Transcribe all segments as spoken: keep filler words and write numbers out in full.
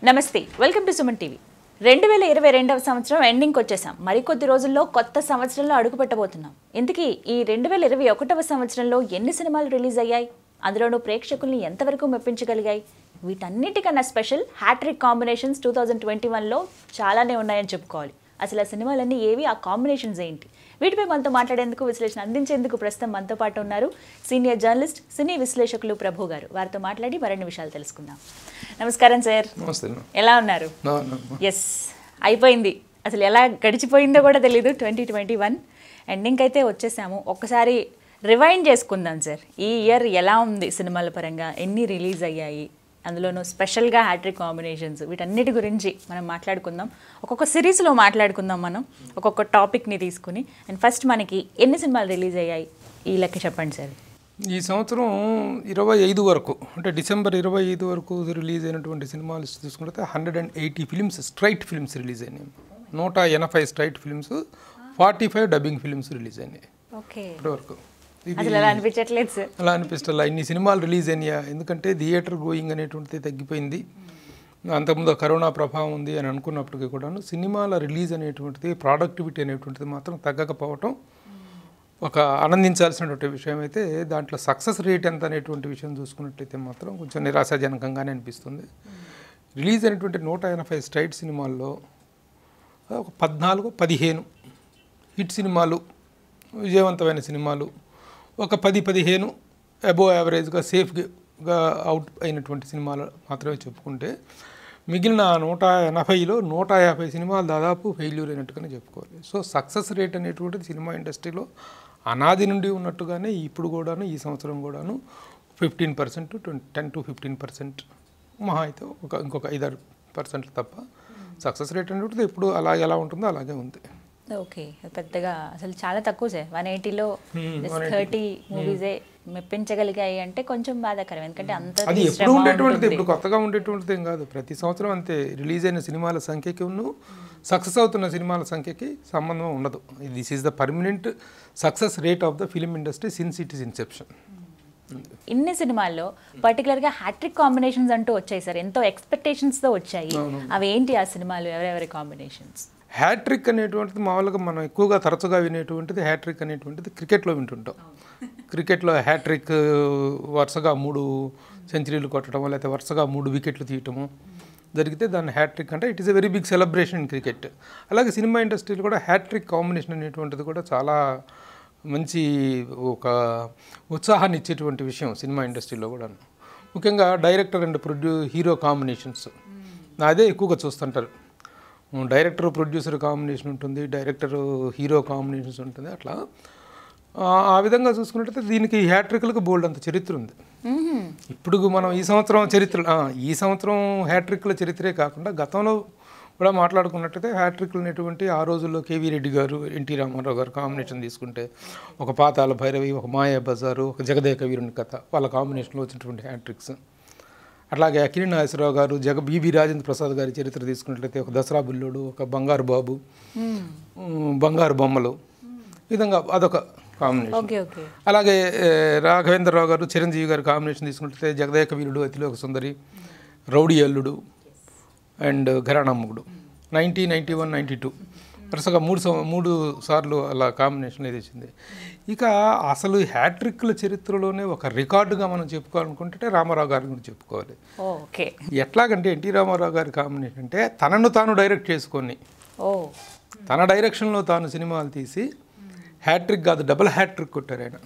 నమస్తే welcome to Suman TV రెండు వేల ఇరవై రెండవ సంవత్సరం ఎండింగ్కి వచ్చేసాం. మరికొద్ది రోజుల్లో కొత్త సంవత్సరంలో అడుగుపెట్టబోతున్నాం. ఇంతకీ ఈ రెండు వేల ఇరవై ఒకటవ సంవత్సరంలో ఎన్ని సినిమాలు రిలీజ్ అయ్యాయి, అందులోనూ ప్రేక్షకుల్ని ఎంతవరకు మెప్పించగలిగాయి? వీటన్నిటికన్నా special hattrick combinations two thousand twenty వన్లో చాలానే ఉన్నాయని చెప్పుకోవాలి. అసలు ఆ సినిమాలన్నీ ఏవి, ఆ కాంబినేషన్స్ ఏంటి? వీటిపై మనతో మాట్లాడేందుకు, విశ్లేషణ అందించేందుకు ప్రస్తుతం మనతో పాటు ఉన్నారు సీనియర్ జర్నలిస్ట్, సినీ విశ్లేషకులు ప్రభు గారు. వారితో మాట్లాడి మరిన్ని విషయాలు తెలుసుకుందాం. నమస్కారం సార్. ఎలా ఉన్నారు? ఎస్, అయిపోయింది. అసలు ఎలా గడిచిపోయిందో కూడా తెలీదు. ట్వంటీ ట్వంటీ వన్ ఎండింగ్ అయితే వచ్చేసాము. ఒక్కసారి రివైండ్ చేసుకుందాం సార్. ఈ ఇయర్ ఎలా ఉంది సినిమాల పరంగా, ఎన్ని రిలీజ్ అయ్యాయి, అందులోనూ స్పెషల్గా హ్యాట్రిక్ కాంబినేషన్స్, వీటన్నిటి గురించి మనం మాట్లాడుకుందాం. ఒక్కొక్క సిరీస్లో మాట్లాడుకుందాం మనం, ఒక్కొక్క టాపిక్ని తీసుకుని. అండ్ ఫస్ట్ మనకి ఎన్ని సినిమాలు రిలీజ్ అయ్యాయి ఈ లెక్క చెప్పండి సార్. ఈ సంవత్సరం ఇరవై ఐదు వరకు, అంటే డిసెంబర్ ఇరవై ఐదు వరకు రిలీజ్ అయినటువంటి సినిమాలు తీసుకుంటే hundred and eighty films straight films release అయినాయి. నూట ఎనభై straight films, forty five dubbing films release అయినాయి ఓకే ఇప్పటివరకు. అలా అనిపించట్లేదు సార్, అలా అనిపిస్తలా ఇన్ని సినిమాలు రిలీజ్ అయినాయా, ఎందుకంటే థియేటర్ గోయింగ్ అనేటువంటిది తగ్గిపోయింది. అంతకుముందు కరోనా ప్రభావం ఉంది అని అనుకున్నప్పటికీ కూడాను సినిమాల రిలీజ్ అనేటువంటిది, ప్రొడక్టివిటీ అనేటువంటిది మాత్రం తగ్గకపోవటం ఒక ఆనందించాల్సినటువంటి విషయం. అయితే దాంట్లో సక్సెస్ రేట్ ఎంత అనేటువంటి విషయం చూసుకున్నట్లయితే మాత్రం కొంచెం నిరాశాజనకంగానే అనిపిస్తుంది. రిలీజ్ అయినటువంటి నూట ఎనభై స్ట్రైట్ సినిమాల్లో ఒక పద్నాలుగు పదిహేను హిట్ సినిమాలు, విజయవంతమైన సినిమాలు, ఒక పది పదిహేను అబోవ్ యావరేజ్గా సేఫ్గా అవుట్ అయినటువంటి సినిమాలు మాత్రమే చెప్పుకుంటే, మిగిలిన నూట ఎనభైలో నూట యాభై సినిమాలు దాదాపు ఫెయిల్యూర్ అయినట్టుగానే చెప్పుకోవాలి. సో సక్సెస్ రేట్ అనేటువంటిది సినిమా ఇండస్ట్రీలో అనాది నుండి ఉన్నట్టుగానే ఇప్పుడు కూడాను, ఈ సంవత్సరం కూడాను fifteen percent twenty ten to fifteen percent మహా అయితే ఒక ఇంకొక ఐదారు పర్సెంట్ తప్ప సక్సెస్ రేట్ అనేటువంటిది ఎప్పుడు అలాగే ఎలా ఉంటుందో అలాగే ఉంది. ఓకే, పెద్దగా అసలు చాలా తక్కువ సార్. వన్ ఎయిటీలో థర్టీ మూవీసే మెప్పించగలిగాయి అంటే కొంచెం బాధాకరం. ఎందుకంటే అంత అది ఎప్పుడు ఉండేటువంటిది, ఇప్పుడు కొత్తగా ఉండేటువంటిది ఏం కాదు. ప్రతి సంవత్సరం అంతే. రిలీజ్ అయిన సినిమాల సంఖ్యకి ఉన్ను సక్సెస్ అవుతున్న సినిమాల సంఖ్యకి సంబంధం ఉండదు. This is the permanent success rate of the film industry since it is inception. ఇన్ని సినిమాల్లో పర్టికులర్గా హ్యాట్రిక్ కాంబినేషన్స్ అంటూ వచ్చాయి సార్, ఎంతో ఎక్స్పెక్టేషన్స్తో వచ్చాయి. అవి ఏంటి ఆ సినిమాలు, ఎవరెవరి కాంబినేషన్స్? హ్యాట్రిక్ అనేటువంటిది మామూలుగా మనం ఎక్కువగా తరచుగా వినేటువంటిది హ్యాట్రిక్ అనేటువంటిది క్రికెట్లో వింటుంటాం. క్రికెట్లో హ్యాట్రిక్ వరుసగా మూడు సెంచరీలు కొట్టడము, లేకపోతే వరుసగా మూడు వికెట్లు తీయటము జరిగితే దాన్ని హ్యాట్రిక్ అంటే it is a very big celebration in cricket. అలాగే సినిమా ఇండస్ట్రీలో కూడా హ్యాట్రిక్ కాంబినేషన్ అనేటువంటిది కూడా చాలా మంచి ఒక ఉత్సాహాన్ని ఇచ్చేటువంటి విషయం సినిమా ఇండస్ట్రీలో కూడా. ముఖ్యంగా director and producer hero combinations అదే ఎక్కువగా చూస్తుంటారు. డైరెక్టర్ ప్రొడ్యూసర్ కాంబినేషన్ ఉంటుంది, డైరెక్టర్ హీరో కాంబినేషన్స్ ఉంటుంది. అట్లా ఆ విధంగా చూసుకున్నట్టయితే దీనికి హ్యాట్రిక్లకు బోల్డ్ అంత చరిత్ర ఉంది. ఇప్పుడు మనం ఈ సంవత్సరం చరిత్ర ఈ సంవత్సరం హ్యాట్రిక్ల చరిత్రే కాకుండా గతంలో కూడా మాట్లాడుకున్నట్టయితే హ్యాట్రిక్లు అనేటువంటి ఆ రోజుల్లో కేవీ రెడ్డి గారు, ఎన్టీ రామారావు గారు కాంబినేషన్ తీసుకుంటే ఒక పాతాళ భైరవి, ఒక మాయా బజారు, ఒక జగదేక వీరుని కథ, వాళ్ళ కాంబినేషన్లో వచ్చినటువంటి హ్యాట్రిక్స్. అట్లాగే అక్కినేని నాగేశ్వరరావు గారు, జగ బీబీ రాజేంద్ర ప్రసాద్ గారి చరిత్ర తీసుకున్నట్లయితే ఒక దసరా బుల్లుడు, ఒక బంగారు బాబు, బంగారు బొమ్మలు, ఈ విధంగా అదొక కాంబినేషన్. అలాగే రాఘవేంద్రరావు గారు, చిరంజీవి గారి కాంబినేషన్ తీసుకున్నట్లయితే Jagadeka Veerudu, Athiloka Sundari, Rowdy Alludu and Gharana Mogudu, nineteen ninety one ninety two వరుసగా మూడు మూడు సార్లు అలా కాంబినేషన్ ఇది వచ్చింది. ఇక అసలు హ్యాట్రిక్ల చరిత్రలోనే ఒక రికార్డుగా మనం చెప్పుకోవాలనుకుంటే రామారావు గారి గురించి చెప్పుకోవాలి. ఓకే, ఎట్లాగంటే ఎన్టీ రామారావు గారి కాంబినేషన్ అంటే తనను తాను డైరెక్ట్ చేసుకొని తన డైరెక్షన్లో తాను సినిమాలు తీసి హ్యాట్రిక్ కాదు డబుల్ హ్యాట్రిక్ కొట్టారు ఆయన.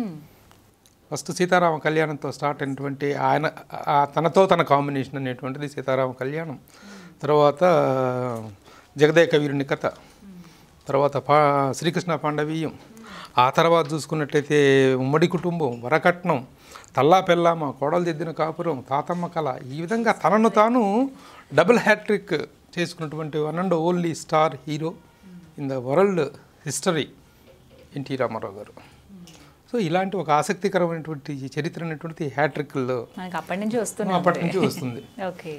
ఫస్ట్ సీతారామ కళ్యాణంతో స్టార్ట్ అయినటువంటి ఆయన తనతో తన కాంబినేషన్ అనేటువంటిది సీతారామ కళ్యాణం, తర్వాత జగదేక వీరుని కథ, తర్వాత పా శ్రీకృష్ణ పాండవీయం, ఆ తర్వాత చూసుకున్నట్లయితే ఉమ్మడి కుటుంబం, వరకట్నం, తల్లా పెళ్ళామ, కోడలు దిద్దిన కాపురం, తాతమ్మ కళ, ఈ విధంగా తనను తాను డబుల్ హ్యాట్రిక్ చేసుకున్నటువంటి one and only star hero in the world history NT Rama Rao garu. So ఇలాంటి ఒక ఆసక్తికరమైనటువంటి చరిత్ర అనేటువంటి హ్యాట్రిక్లో మనకి అప్పటి నుంచి వస్తుంది అప్పటి నుంచి వస్తుంది. ఓకే,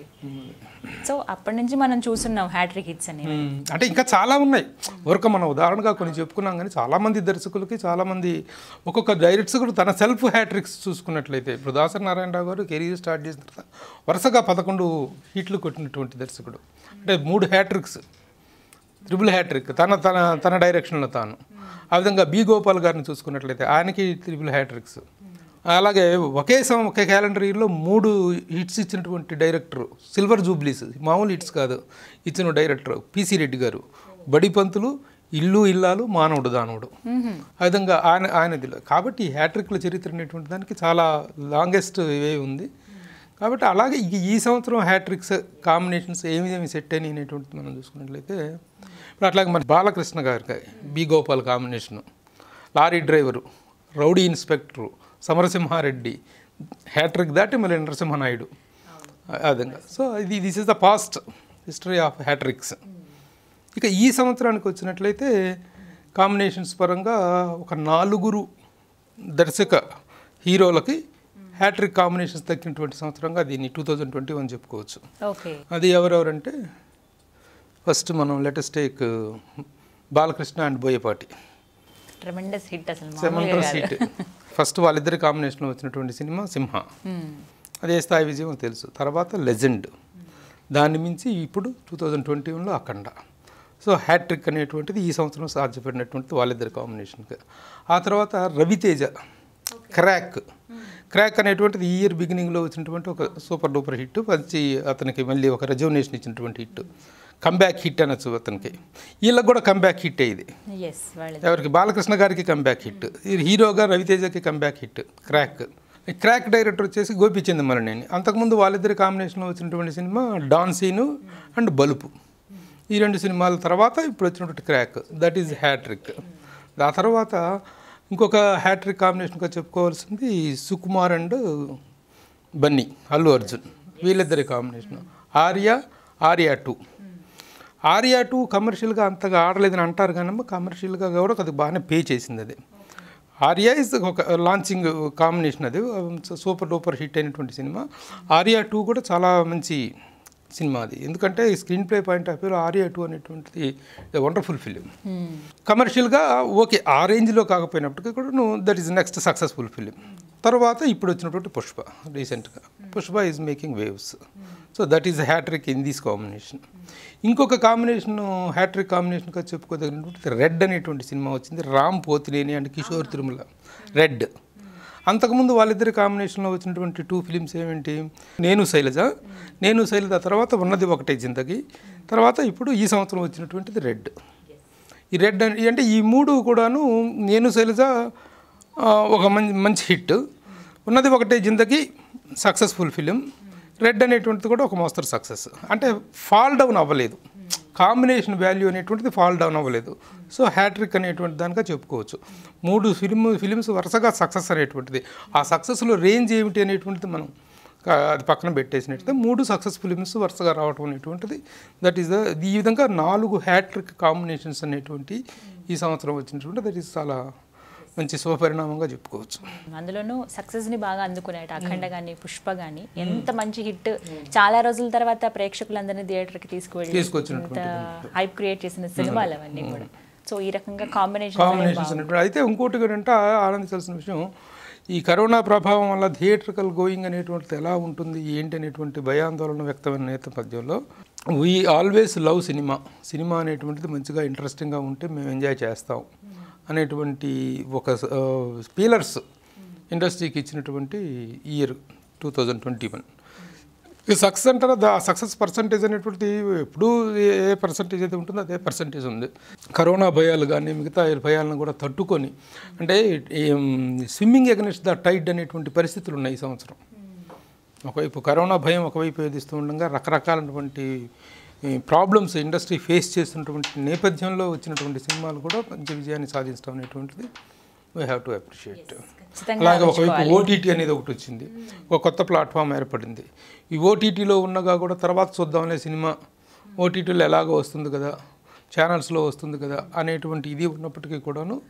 సో అప్పటి నుంచి మనం చూస్తున్నాం హ్యాట్రిక్ హిట్స్ అని. అంటే ఇంకా చాలా ఉన్నాయి. ఊరక మనం ఉదాహరణగా కొన్ని చెప్పుకున్నాం, కానీ చాలామంది దర్శకులకి చాలామంది ఒక్కొక్క డైరెక్టర్స్ కూడా తన సెల్ఫ్ హ్యాట్రిక్స్ చూసుకున్నట్లయితే ఇప్పుడు దాసరి నారాయణరావు గారు కెరీర్ స్టార్ట్ చేసిన తర్వాత వరుసగా పదకొండు హిట్లు కొట్టినటువంటి దర్శకుడు. అంటే మూడు హ్యాట్రిక్స్, త్రిబుల్ హ్యాట్రిక్ తన తన తన డైరెక్షన్లో తాను. ఆ విధంగా బి గోపాల్ గారిని చూసుకున్నట్లయితే ఆయనకి త్రిబుల్ హ్యాట్రిక్స్. అలాగే ఒకే సం ఒకే క్యాలెండర్ ఇయర్లో మూడు హిట్స్ ఇచ్చినటువంటి డైరెక్టర్, సిల్వర్ జూబ్లీస్, మామూలు హిట్స్ కాదు ఇచ్చిన డైరెక్టర్ పిసి రెడ్డి గారు. బడిపంతులు, ఇల్లు ఇల్లాలు, మానవుడు దానవుడు, ఆ విధంగా ఆయన ఆయనదిలో. కాబట్టి హ్యాట్రిక్ల చరిత్ర అనేటువంటి దానికి చాలా లాంగెస్ట్ వే ఉంది. కాబట్టి అలాగే ఈ సంవత్సరం హ్యాట్రిక్స్ కాంబినేషన్స్ ఏమి ఏమి సెట్ అయినాయి అనేటువంటిది మనం చూసుకున్నట్లయితే ఇప్పుడు అట్లాగే మన బాలకృష్ణ గారికి B Gopal combination, lorry driver, rowdy inspector, Samarasimha Reddy, hattrick దాటి మళ్ళీ నరసింహనాయుడు, ఆ విధంగా. సో ఇది this is the past history of hattricks. ఇక ఈ సంవత్సరానికి వచ్చినట్లయితే కాంబినేషన్స్ పరంగా ఒక నాలుగురు దర్శక హీరోలకి హ్యాట్రిక్ కాంబినేషన్స్ తగ్గినటువంటి సంవత్సరంగా దీన్ని టూ థౌజండ్ ట్వంటీ వన్ చెప్పుకోవచ్చు. అది ఎవరెవరంటే ఫస్ట్ మనం latest take Balakrishna and Boyapati. Tremendous hit అసలు, ట్రెమెండస్ హిట్. ఫస్ట్ వాళ్ళిద్దరి కాంబినేషన్లో వచ్చినటువంటి సినిమా సింహ, అదే స్థాయి విజయం తెలుసు. తర్వాత లెజెండ్, దాన్ని మించి ఇప్పుడు టూ థౌజండ్ ట్వంటీ వన్లో అఖండ. సో హ్యాట్రిక్ అనేటువంటిది ఈ సంవత్సరం సాధ్యపడినటువంటిది వాళ్ళిద్దరి కాంబినేషన్కి. ఆ తర్వాత రవితేజ క్రాక్. క్రాక్ అనేటువంటిది ఈ ఇయర్ బిగినింగ్లో వచ్చినటువంటి ఒక సూపర్ డూపర్ హిట్, మంచి అతనికి మళ్ళీ ఒక రెజ్యునేషన్ ఇచ్చినటువంటి హిట్, కంబ్యాక్ హిట్ అనొచ్చు అతనికి. వీళ్ళకి కూడా కంబ్యాక్ హిట్ ఇది. ఎవరికి? బాలకృష్ణ గారికి కంబ్యాక్ హిట్, హీరోగా రవితేజకి comeback hit Krack. Krack director వచ్చేసి గోపిచంద్ మరణేని. అంతకుముందు వాళ్ళిద్దరి కాంబినేషన్లో వచ్చినటువంటి సినిమా డాన్ సీను అండ్ బలుపు. ఈ రెండు సినిమాల తర్వాత ఇప్పుడు వచ్చినటువంటి క్రాక్, దట్ ఈజ్ హ్యాట్రిక్. ఆ తర్వాత ఇంకొక హ్యాట్రిక్ కాంబినేషన్గా చెప్పుకోవాల్సింది సుకుమార్ అండ్ బన్నీ, అల్లు అర్జున్, వీళ్ళిద్దరి combination. Arya Arya two. Arya two కమర్షియల్గా అంతగా ఆడలేదని అంటారు కానీ కమర్షియల్గా కూడా అది బాగానే పే చేసింది. అది ఆర్యా ఇస్ ఒక లాంచింగ్ కాంబినేషన్, అది సూపర్ డూపర్ హిట్ అయినటువంటి సినిమా. ఆర్యా టూ కూడా చాలా మంచి సినిమా అది, ఎందుకంటే స్క్రీన్ ప్లే పాయింట్ ఆఫ్ వ్యూలో ఆర్యా టూ అనేటువంటిది వండర్ఫుల్ ఫిలిం. కమర్షియల్గా ఓకే ఆ రేంజ్లో కాకపోయినప్పటికీ కూడా that is next successful film. తర్వాత ఇప్పుడు వచ్చినటువంటి పుష్ప, రీసెంట్గా Pushpa is making waves. So that is hattrick in this combination. ఇంకొక కాంబినేషన్ హ్యాట్రిక్ కాంబినేషన్గా చెప్పుకోదగినటువంటి రెడ్ అనేటువంటి సినిమా వచ్చింది, రామ్ పోతినేని అండ్ కిషోర్ తిరుమల. రెడ్. అంతకుముందు వాళ్ళిద్దరి కాంబినేషన్లో వచ్చినటువంటి టూ ఫిలిమ్స్ ఏమిటి? నేను శైలజ. నేను శైలజ తర్వాత ఉన్నది ఒకటే జిందగీ. తర్వాత ఇప్పుడు ఈ సంవత్సరం వచ్చినటువంటిది రెడ్. ఈ రెడ్ అంటే ఈ మూడు కూడాను నేను శైలజ ఒక మంచి మంచి హిట్, ఉన్నది ఒకటే జిందగీ సక్సెస్ఫుల్ ఫిలిం, రెడ్ అనేటువంటిది కూడా ఒక మోస్తరు సక్సెస్. అంటే ఫాల్ డౌన్ అవ్వలేదు, కాంబినేషన్ వాల్యూ అనేటువంటిది ఫాల్ డౌన్ అవ్వలేదు. సో హ్యాట్రిక్ అనేటువంటి దానిగా చెప్పుకోవచ్చు. మూడు ఫిలిం ఫిలిమ్స్ వరుసగా సక్సెస్ అనేటువంటిది. ఆ సక్సెస్లో రేంజ్ ఏమిటి అనేటువంటిది మనం అది పక్కన పెట్టేసినట్టు మూడు సక్సెస్ ఫిలిమ్స్ వరుసగా రావటం అనేటువంటిది దట్ ఈస్ ద ఈ విధంగా నాలుగు హ్యాట్రిక్ కాంబినేషన్స్ అనేటువంటి ఈ సంవత్సరం వచ్చినటువంటి దట్ ఈస్ చాలా మంచి శుభపరిణామంగా చెప్పుకోవచ్చు. అందులోనూ సక్సెస్ని బాగా అందుకునేట అఖండ కానీ పుష్ప కానీ ఎంత మంచి హిట్, చాలా రోజుల తర్వాత ప్రేక్షకులందరినీ థియేటర్కి తీసుకువెళ్ళి తీసుకొచ్చినటువంటి హైప్ క్రియేట్ చేసిన సినిమాలు అవన్నీ కూడా. సో ఈ రకంగా కాంబినేషన్ కాంబినేషన్స్ అయితే ఇంకోటి ఏంటంటే ఆనందించాల్సిన విషయం, ఈ కరోనా ప్రభావం వల్ల థియేటర్కల్ గోయింగ్ అనేటువంటిది ఎలా ఉంటుంది ఏంటి అనేటువంటి భయాందోళన వ్యక్తమైన నేపథ్యంలో వీ ఆల్వేస్ లవ్ సినిమా. సినిమా అనేటువంటిది మంచిగా ఇంట్రెస్టింగ్గా ఉంటే మేము ఎంజాయ్ చేస్తాం అనేటువంటి ఒక పీలర్స్ ఇండస్ట్రీకి ఇచ్చినటువంటి year two thousand twenty one. ఈ సక్సెస్ అంటారా, దా సక్సెస్ పర్సంటేజ్ అనేటువంటి ఎప్పుడు ఏ పర్సంటేజ్ అయితే ఉంటుందో అదే పర్సంటేజ్ ఉంది. కరోనా భయాలు కానీ మిగతా భయాలను కూడా తట్టుకొని, అంటే స్విమ్మింగ్ అగెన్స్ట్ ద టైడ్ అనేటువంటి పరిస్థితులు ఉన్నాయి ఈ సంవత్సరం. ఒకవైపు కరోనా భయం ఒకవైపు వేధిస్తూ ఉండగా రకరకాలైనటువంటి ప్రాబ్లమ్స్ ఇండస్ట్రీ ఫేస్ చేస్తున్నటువంటి నేపథ్యంలో వచ్చినటువంటి సినిమాలు కూడా మంచి విజయాన్ని సాధించడం అనేటువంటిది వీ హ్యావ్ టు అప్రిషియేట్. అలాగే ఒకవైపు ఓటీటీ అనేది ఒకటి వచ్చింది, ఒక కొత్త ప్లాట్ఫామ్ ఏర్పడింది. ఈ ఓటీటీలో ఉన్నగా కూడా తర్వాత చూద్దామనే సినిమా ఓటీటీలో ఎలాగో వస్తుంది కదా, ఛానల్స్లో వస్తుంది కదా అనేటువంటి ఇది ఉన్నప్పటికీ కూడాను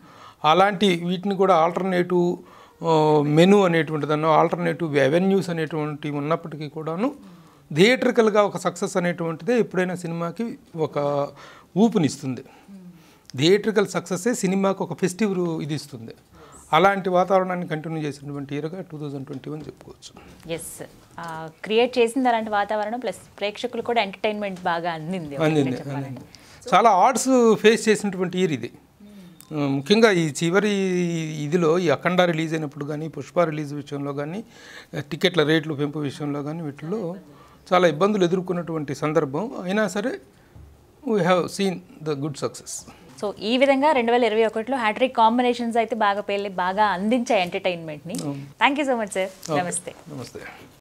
అలాంటి వీటిని కూడా ఆల్టర్నేటివ్ మెను అనేటువంటి దాన్ని ఆల్టర్నేటివ్ అవెన్యూస్ అనేటువంటివి ఉన్నప్పటికీ కూడాను థియేట్రికల్గా ఒక సక్సెస్ అనేటువంటిదే ఎప్పుడైనా సినిమాకి ఒక ఊపునిస్తుంది. థియేట్రికల్ సక్సెస్సే సినిమాకి ఒక ఫెస్టివ్ ఇది ఇస్తుంది. అలాంటి వాతావరణాన్ని కంటిన్యూ చేసినటువంటి ఇయర్గా టూ థౌజండ్ ట్వంటీ వన్ చెప్పుకోవచ్చు. ఎస్, క్రియేట్ చేసింది అలాంటి వాతావరణం, ప్లస్ ప్రేక్షకులు కూడా ఎంటర్టైన్మెంట్ బాగా అందింది అందింది చాలా ఆర్ట్స్ ఫేస్ చేసినటువంటి ఇయర్ ఇది. ముఖ్యంగా ఈ చివరి ఇదిలో ఈ అఖండ రిలీజ్ అయినప్పుడు కానీ, పుష్ప రిలీజ్ విషయంలో కానీ, టికెట్ల రేట్లు పెంపు విషయంలో కానీ వీటిలో చాలా ఇబ్బందులు ఎదుర్కొన్నటువంటి సందర్భం అయినా సరే we have seen the good success. So ఈ విధంగా రెండు వేల ఇరవై ఒకటిలో హ్యాట్రిక్ కాంబినేషన్స్ అయితే బాగా పేర్లు బాగా అందించాయి ఎంటర్టైన్మెంట్ని. Thank you so much sir. నమస్తే. నమస్తే.